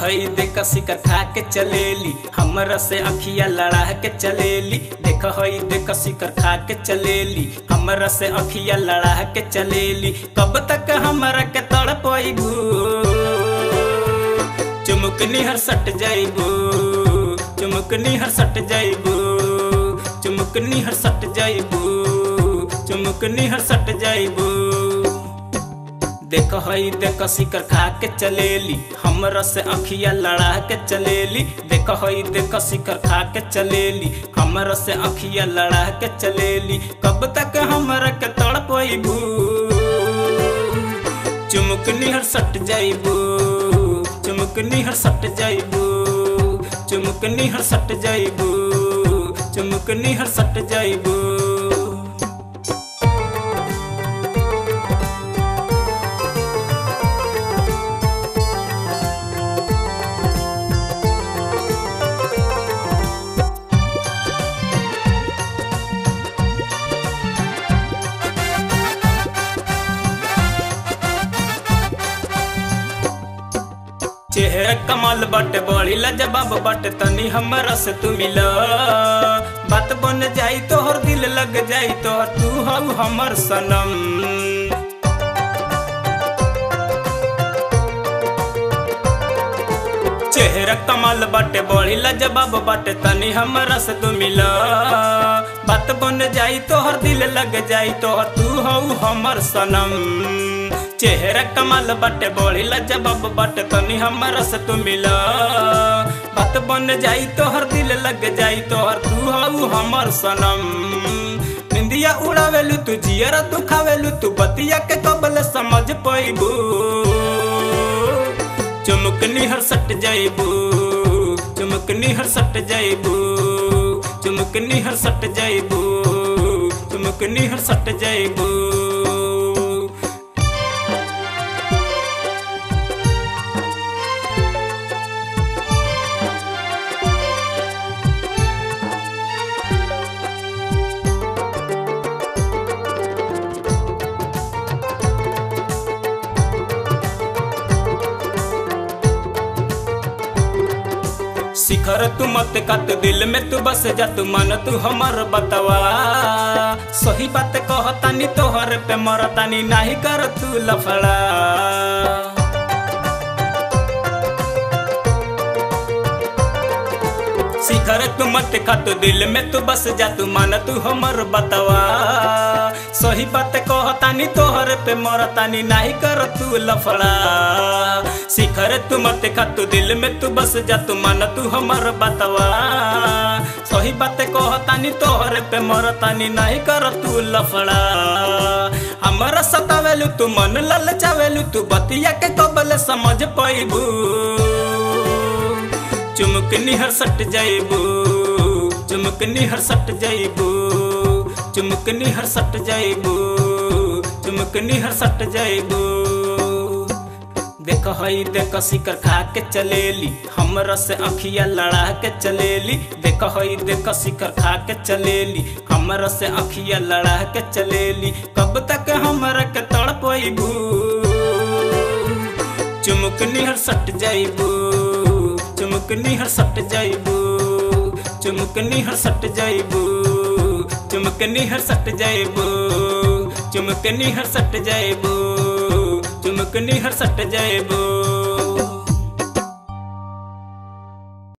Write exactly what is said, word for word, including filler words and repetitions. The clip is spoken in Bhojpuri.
हई देख शिकर खा के चलेली, हमरा से अखिया लड़ा के चलेली। देख हई देख शिकर खा के चलेली, हमरा से अखिया लड़ा के चलेली। कब तक हमरा के तड़पइबू, चुमुक निहर सट जाइबू, चुमुक निहर सट जाइबू, चुमुक निहर सट जाइबू, चुमुक निहर सट जाइबू। देख हई देख शिकर खा के चलेली, हमरा से अखिया लड़ा के चलेली। देख हई देख शिकर खा के चलेली, हमरा से अखिया लड़ा के चलेली। कब तक हमरा के तड़पइबू, चुमुक निहर सट जाइबू, चुमुक निहर सट जाइबू, चुमुक निहर सट जाइबू, चुमुक निहर सट जाइबू। चेहरा कमाल बाटे बड़ी लाजवाब बाटे, तनी हमरा से तू मिला। बात बन जाई तोहर दिल लग जाई तोहर, तू हऊ हमर सनम। चेहरा कमाल बाटे बड़ी लाजवाब बाटे, तनी हमरा से तू मिला। बात बन जाई तोहर दिल लग जाई तोहर, तू हऊ हमर सनम। चेहरा कमाल बाटे बड़ी लाजवाब बाटे, तनी हमरा से तू मिला। बात बन जाई तोहर दिल लग जाई तोहर, तू हऊ हमर सनम। निंदिया उड़ावेलू तू जियरा दुखावेलू तू, बतिया के कबल समझ पाइबू। चुमुक निहर सट जाइबू, चुमुक निहर सट जाइबू, चुमुक निहर सट जाइबू, चुमुक निहर सट जाइबू। शिखर तू मत कत दिल में तू बस जा, तू मन तू हमर बतवा। सही बात कहतानी तोहर पे मरतानी, नाही कर तू लफड़ा। शिखर तू मत कत दिल में तू बस जा, तू मन तू हमर बतवा। सही बात कहतानी तोहर पे मरतानी, नाही कर तू लफड़ा। शिखर तू मत कत दिल में तू बस जा, तू मन तू हमर बतवा। सही बात कहतानी तोहर पे मरतानी, नाही कर तू लफड़ा। हमरा सतावेलू तू मन ललचावेलू तू, बतिया के कबल समझ पाइबू। चुमुक निहर सट जाइबू, चुमुक निहर सट जाइबू, चुमुक निहर सट जाइबू, चुमुक निहर सट जाइबू। देख हई देख शिकर खा के चलेली, हमरा से अखिया लड़ा के चलेली। देख हई देख शिकर खा के चलेली, हमरा से अखिया लड़ा के चलेली। कब तक हमरा के तड़पइबू, चुमुक निहर सट जाइबू, चुमुक निहर सट जाइबू, चुमुक निहर सट जाइबू, चुमुक निहर सट जाइबू, चुमुक निहर सट जाइबू, चुमुक निहर सट जाइबू।